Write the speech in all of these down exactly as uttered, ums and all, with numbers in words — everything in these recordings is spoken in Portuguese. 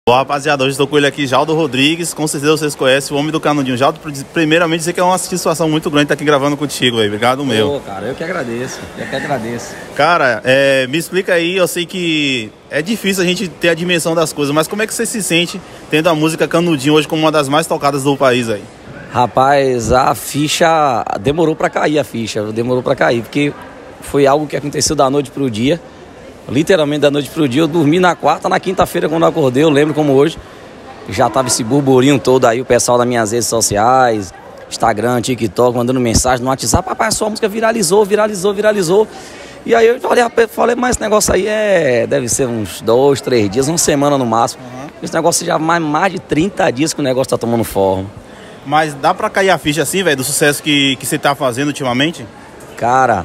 Bom, rapaziada, hoje estou com ele aqui, Jaldo Rodrigues. Com certeza vocês conhecem o homem do canudinho. Jaldo, primeiramente dizer que é uma satisfação muito grande estar aqui gravando contigo, velho. Obrigado, meu. Pô, cara, eu que agradeço, eu que agradeço. Cara, é, me explica aí, eu sei que é difícil a gente ter a dimensão das coisas, mas como é que você se sente tendo a música Canudinho hoje como uma das mais tocadas do país aí? Rapaz, a ficha demorou pra cair, a ficha, demorou pra cair, porque foi algo que aconteceu da noite pro dia. Literalmente da noite pro dia, eu dormi na quarta, na quinta-feira quando eu acordei, eu lembro como hoje, já tava esse burburinho todo aí, o pessoal das minhas redes sociais, Instagram, TikTok, mandando mensagem no WhatsApp, papai, a sua música viralizou, viralizou, viralizou. E aí eu falei, falei, mas esse negócio aí é, deve ser uns dois, três dias, uma semana no máximo. Uhum. Esse negócio já mais, mais de trinta dias que o negócio tá tomando forma. Mas dá pra cair a ficha assim, velho, do sucesso que, que você tá fazendo ultimamente? Cara,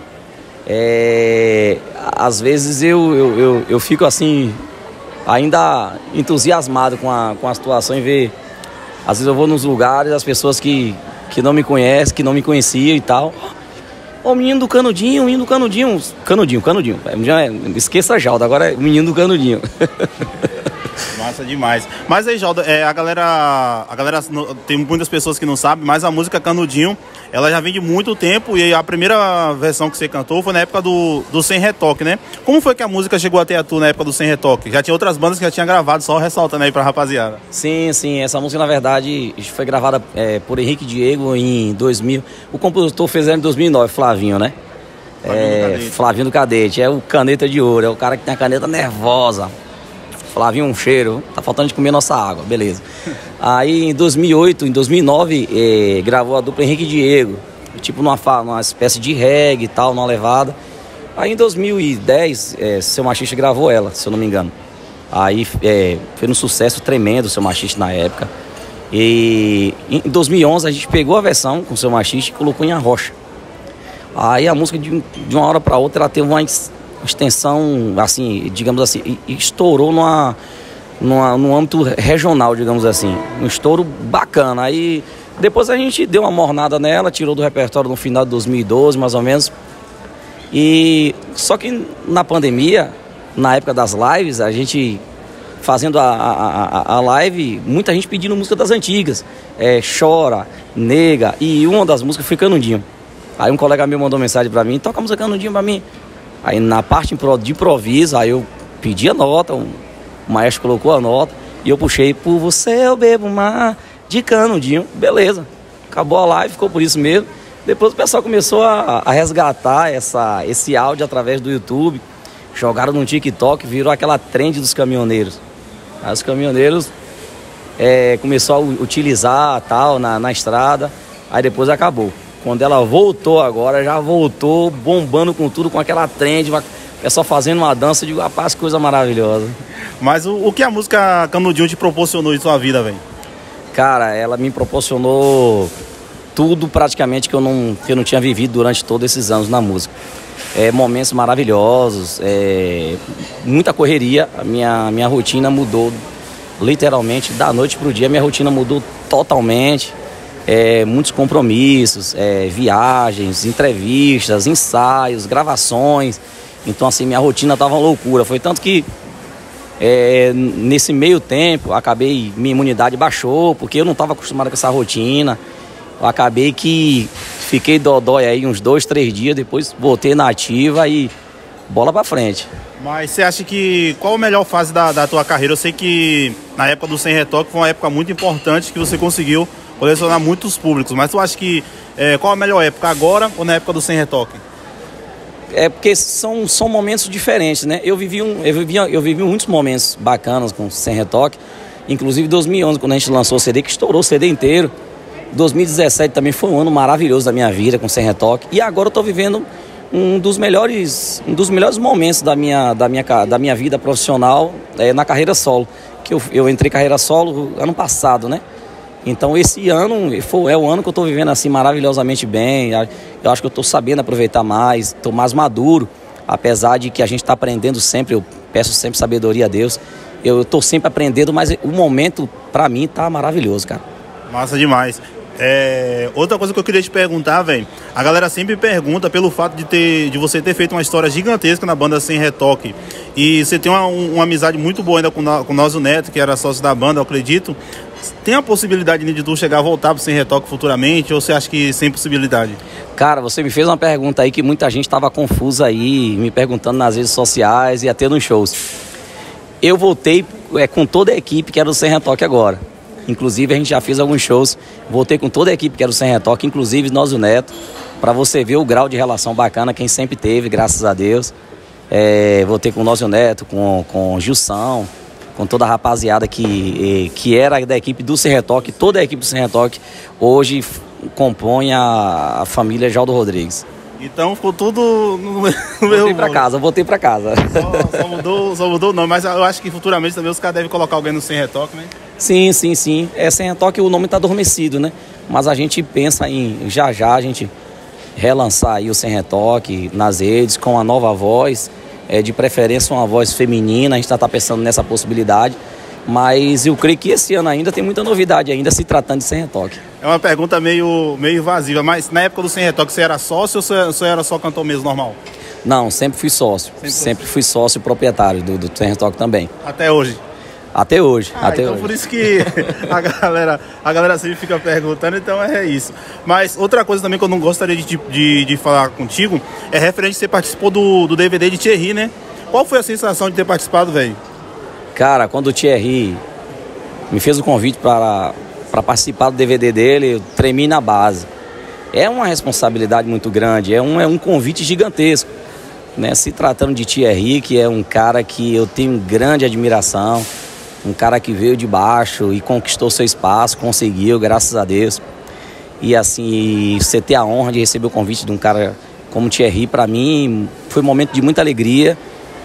é... às vezes eu, eu, eu, eu fico assim, ainda entusiasmado com a, com a situação e ver. Às vezes eu vou nos lugares, as pessoas que, que não me conhecem, que não me conheciam e tal. Ô, menino do Canudinho, menino do Canudinho. Canudinho, Canudinho. Esqueça Jaldo, agora é o menino do Canudinho. Massa demais. Mas aí, Jaldo, é, a galera, a galera tem muitas pessoas que não sabem, mas a música Canudinho, ela já vem de muito tempo e a primeira versão que você cantou foi na época do, do Sem Retoque, né? Como foi que a música chegou até a tu na época do Sem Retoque? Já tinha outras bandas que já tinham gravado, só ressaltando aí pra rapaziada. Sim, sim, essa música na verdade foi gravada é, por Henrique Diego em dois mil. O compositor fez ela em dois mil e nove, Flavinho, né? Flavinho, é, do Flavinho do Cadete, é o caneta de ouro, é o cara que tem a caneta nervosa. Flavinho, um cheiro, tá faltando de comer nossa água, beleza. Aí em dois mil e oito, em dois mil e nove, eh, gravou a dupla Henrique e Diego, tipo numa, numa espécie de reggae e tal, numa levada. Aí em dois mil e dez, eh, Seu Machista gravou ela, se eu não me engano. Aí eh, foi um sucesso tremendo, Seu Machista na época. E em dois mil e onze a gente pegou a versão com Seu Machista e colocou em Arrocha. Aí a música de, de uma hora para outra ela teve uma extensão, assim, digamos assim, estourou numa, numa, num âmbito regional, digamos assim, um estouro bacana. Aí depois a gente deu uma mornada nela, tirou do repertório no final de dois mil e doze, mais ou menos. E só que na pandemia, na época das lives, a gente fazendo a, a, a live, muita gente pedindo música das antigas, é, Chora, Nega, e uma das músicas foi Canudinho. Aí um colega meu mandou mensagem pra mim, toca a música Canudinho pra mim. Aí na parte de improviso, aí eu pedi a nota, o maestro colocou a nota e eu puxei, por você eu bebo mar de Canudinho, beleza. Acabou a live, ficou por isso mesmo. Depois o pessoal começou a, a resgatar essa, esse áudio através do YouTube, jogaram no TikTok, virou aquela trend dos caminhoneiros. Aí os caminhoneiros é, começaram a utilizar tal na, na estrada, aí depois acabou. Quando ela voltou agora, já voltou bombando com tudo, com aquela trend, o pessoal fazendo uma dança, eu digo, rapaz, coisa maravilhosa. Mas o, o que a música Canudinho te proporcionou em sua vida, velho? Cara, ela me proporcionou tudo praticamente que eu não, que eu não tinha vivido durante todos esses anos na música. É, momentos maravilhosos, é, muita correria, a minha, minha rotina mudou literalmente, da noite pro dia, minha rotina mudou totalmente. É, muitos compromissos, é, viagens, entrevistas, ensaios, gravações. Então assim, minha rotina tava uma loucura. Foi tanto que é, nesse meio tempo acabei, minha imunidade baixou, porque eu não estava acostumado com essa rotina. Eu acabei que fiquei dodói aí uns dois, três dias, depois voltei na ativa e bola pra frente. Mas você acha que qual a melhor fase da, da tua carreira? Eu sei que na época do Sem Retoque foi uma época muito importante que você conseguiu colecionar muitos públicos, mas tu acha que é, qual a melhor época, agora ou na época do Sem Retoque? É porque são, são momentos diferentes, né? Eu vivi, um, eu, vivi, eu vivi muitos momentos bacanas com Sem Retoque, inclusive em dois mil e onze, quando a gente lançou o C D, que estourou o C D inteiro. dois mil e dezessete também foi um ano maravilhoso da minha vida com Sem Retoque, e agora eu tô vivendo um dos melhores, um dos melhores momentos da minha, da minha, da minha vida profissional é, na carreira solo, que eu, eu entrei em carreira solo ano passado, né? Então esse ano foi, é o ano que eu estou vivendo assim maravilhosamente bem. Eu acho que eu estou sabendo aproveitar mais, estou mais maduro, apesar de que a gente está aprendendo sempre, eu peço sempre sabedoria a Deus. Eu estou sempre aprendendo, mas o momento para mim está maravilhoso, cara. Massa demais. É, outra coisa que eu queria te perguntar, velho, a galera sempre pergunta pelo fato de, ter, de você ter feito uma história gigantesca na banda Sem Retoque, e você tem uma, uma amizade muito boa ainda com, com o Nozio Neto, que era sócio da banda, eu acredito. Tem a possibilidade de tu chegar a voltar pro Sem Retoque futuramente, ou você acha que sem possibilidade? Cara, você me fez uma pergunta aí que muita gente estava confusa aí, me perguntando nas redes sociais e até nos shows. Eu voltei é, com toda a equipe que era do Sem Retoque agora. Inclusive, a gente já fez alguns shows. Voltei com toda a equipe que era do Sem Retoque, inclusive Nozio Neto, para você ver o grau de relação bacana quem sempre teve, graças a Deus. É, voltei com o Nozio Neto, com, com o Gilson, com toda a rapaziada que, que era da equipe do Sem Retoque. Toda a equipe do Sem Retoque hoje compõe a, a família Jaldo Rodrigues. Então ficou tudo no meu Voltei pra casa, voltei pra casa. Só, só, mudou, só mudou o nome, mas eu acho que futuramente também os caras devem colocar alguém no Sem Retoque, né? Sim, sim, sim. É, Sem Retoque o nome tá adormecido, né? Mas a gente pensa em, já já, a gente relançar aí o Sem Retoque nas redes com a nova voz, é, de preferência uma voz feminina, a gente já tá pensando nessa possibilidade. Mas eu creio que esse ano ainda tem muita novidade ainda se tratando de Sem Retoque. É uma pergunta meio, meio invasiva, mas na época do Sem Retoque você era sócio ou você, você era só cantor mesmo, normal? Não, sempre fui sócio. Sempre, sempre fui sócio proprietário do, do Sem Retoque também. Até hoje? Até hoje, ah, até então hoje. Por isso que a galera, a galera sempre fica perguntando, então é isso. Mas outra coisa também que eu não gostaria de, de, de falar contigo é referente a você participou do, do D V D de Thierry, né? Qual foi a sensação de ter participado, velho? Cara, quando o Thierry me fez o convite para participar do D V D dele, eu tremi na base. É uma responsabilidade muito grande, é um, é um convite gigantesco, né? Se tratando de Thierry, que é um cara que eu tenho grande admiração, um cara que veio de baixo e conquistou seu espaço, conseguiu, graças a Deus. E assim, você ter a honra de receber o convite de um cara como Thierry, para mim, foi um momento de muita alegria.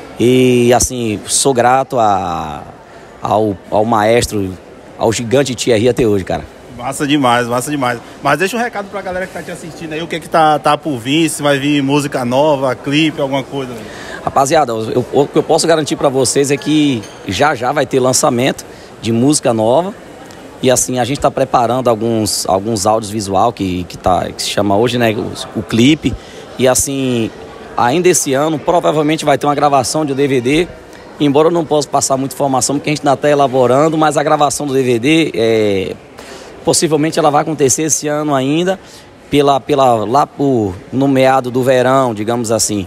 E assim, sou grato a, ao, ao maestro, ao gigante Thierry até hoje, cara. Massa demais, massa demais. Mas deixa um recado pra galera que tá te assistindo aí, o que é que tá, tá por vir, se vai vir música nova, clipe, alguma coisa. Né? Rapaziada, eu, o que eu posso garantir pra vocês é que já já vai ter lançamento de música nova. E assim, a gente tá preparando alguns, alguns áudios visual que, que, tá, que se chama hoje, né, o, o clipe. E assim, ainda esse ano, provavelmente vai ter uma gravação de D V D, embora eu não possa passar muita informação, porque a gente ainda está elaborando, mas a gravação do D V D, é, possivelmente ela vai acontecer esse ano ainda, pela, pela, lá por, no meado do verão, digamos assim.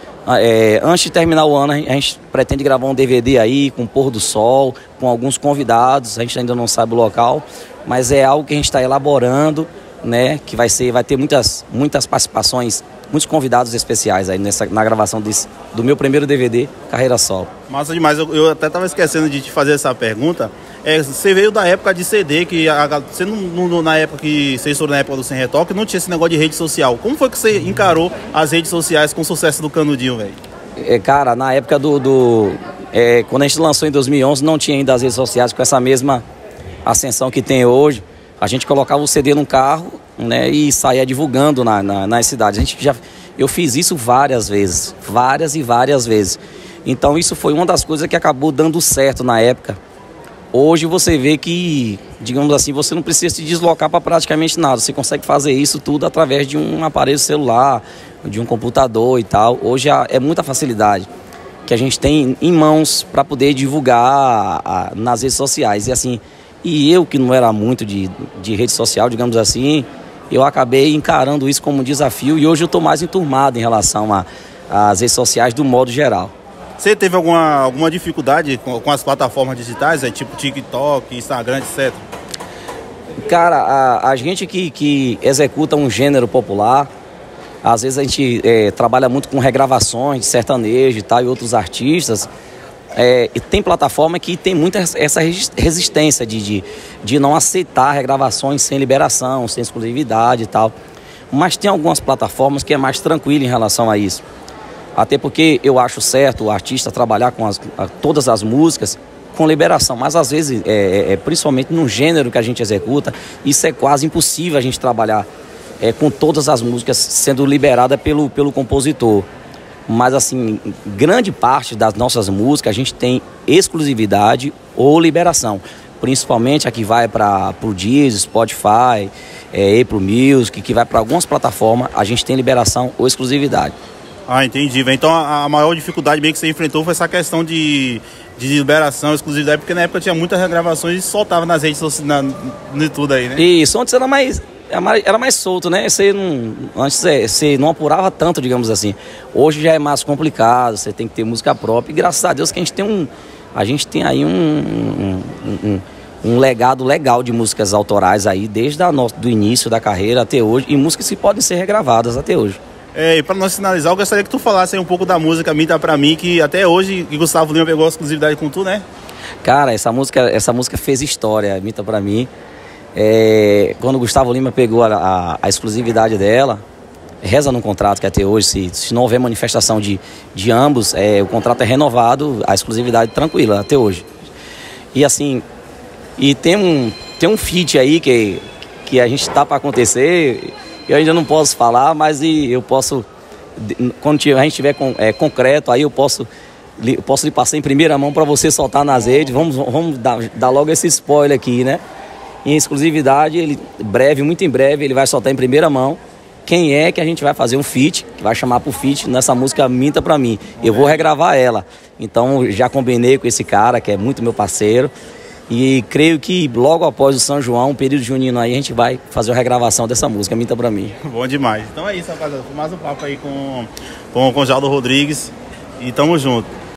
É, antes de terminar o ano, a gente pretende gravar um D V D aí, com o pôr do sol, com alguns convidados, a gente ainda não sabe o local, mas é algo que a gente está elaborando, né, que vai, ser, vai ter muitas, muitas participações, muitos convidados especiais aí nessa, na gravação desse, do meu primeiro D V D, Carreira Solo. Massa demais, eu, eu até estava esquecendo de te fazer essa pergunta. É, você veio da época de C D, que a, você não, não, na época que você estourou na época do Sem Retoque, não tinha esse negócio de rede social. Como foi que você encarou as redes sociais com o sucesso do Canudinho, velho? É, cara, na época do... do é, quando a gente lançou em dois mil e onze, não tinha ainda as redes sociais com essa mesma ascensão que tem hoje. A gente colocava o C D no carro, né, e saía divulgando na, na, nas cidades. A gente já, eu fiz isso várias vezes, várias e várias vezes. Então isso foi uma das coisas que acabou dando certo na época. Hoje você vê que, digamos assim, você não precisa se deslocar para praticamente nada. Você consegue fazer isso tudo através de um aparelho celular, de um computador e tal. Hoje é muita facilidade que a gente tem em mãos para poder divulgar a, nas redes sociais. E assim, e eu que não era muito de, de rede social, digamos assim, eu acabei encarando isso como um desafio e hoje eu estou mais enturmado em relação às redes sociais do modo geral. Você teve alguma, alguma dificuldade com, com as plataformas digitais, é, tipo TikTok, Instagram, etcétera? Cara, a, a gente que, que executa um gênero popular, às vezes a gente é, trabalha muito com regravações de sertanejo e tal, e outros artistas, é, e tem plataforma que tem muita essa resistência de, de, de não aceitar regravações sem liberação, sem exclusividade e tal. Mas tem algumas plataformas que é mais tranquilo em relação a isso. Até porque eu acho certo o artista trabalhar com as, a, todas as músicas com liberação, mas às vezes, é, é, principalmente no gênero que a gente executa, isso é quase impossível a gente trabalhar é, com todas as músicas sendo liberada pelo, pelo compositor. Mas assim, grande parte das nossas músicas a gente tem exclusividade ou liberação. principalmente a que vai para o Deezer, Spotify, é, Apple Music, que vai para algumas plataformas, a gente tem liberação ou exclusividade. Ah, entendi. Então a, a maior dificuldade meio que você enfrentou foi essa questão de, de liberação, exclusividade, porque na época tinha muitas regravações e soltava nas redes sociais, no tudo aí, né? Isso, antes era mais, era mais solto, né? Você não, antes você, você não apurava tanto, digamos assim. Hoje já é mais complicado, você tem que ter música própria e graças a Deus que a gente tem um, a gente tem aí um, um, um, um legado legal de músicas autorais aí, desde a no, do início da carreira até hoje, e músicas que podem ser regravadas até hoje. É, e para nós finalizar, eu gostaria que tu falasse aí um pouco da música Minta Pra Mim, que até hoje que Gustavo Lima pegou a exclusividade com tu, né? Cara, essa música, essa música fez história, Minta Pra Mim. É, quando o Gustavo Lima pegou a, a, a exclusividade dela, reza no contrato que até hoje, se, se não houver manifestação de, de ambos, é, o contrato é renovado, a exclusividade tranquila até hoje. E assim, e tem um, tem um feat aí que, que a gente tá para acontecer. Eu ainda não posso falar, mas eu posso, quando a gente tiver é, concreto, aí eu posso, eu posso lhe passar em primeira mão para você soltar nas redes. Vamos, vamos dar, dar logo esse spoiler aqui, né? Em exclusividade, ele breve, muito em breve, ele vai soltar em primeira mão quem é que a gente vai fazer um feat, que vai chamar pro feat nessa música Minta Pra Mim. Eu vou regravar ela. Então já combinei com esse cara, que é muito meu parceiro. E creio que logo após o São João, um período junino aí, a gente vai fazer a regravação dessa música, Minta Pra Mim. Bom demais. Então é isso, rapaziada. Foi mais um papo aí com, com, com o Jaldo Rodrigues. E tamo junto.